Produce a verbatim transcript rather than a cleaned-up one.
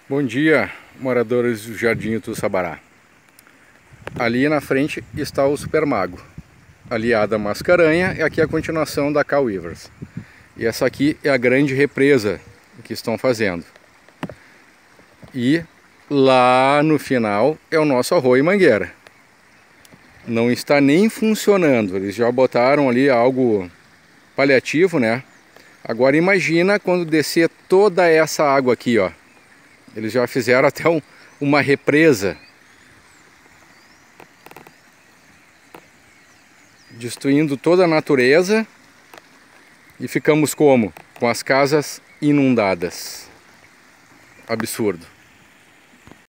Bom dia, moradores do Jardim do Sabará. Ali na frente está o Supermago, aliada a Mascaranha, e aqui é a continuação da Cal Rivers. E essa aqui é a grande represa que estão fazendo. E lá no final é o nosso arroio Mangueira. Não está nem funcionando, eles já botaram ali algo paliativo, né? Agora imagina quando descer toda essa água aqui, ó. Eles já fizeram até um, uma represa, destruindo toda a natureza, e ficamos como? Com as casas inundadas. Absurdo.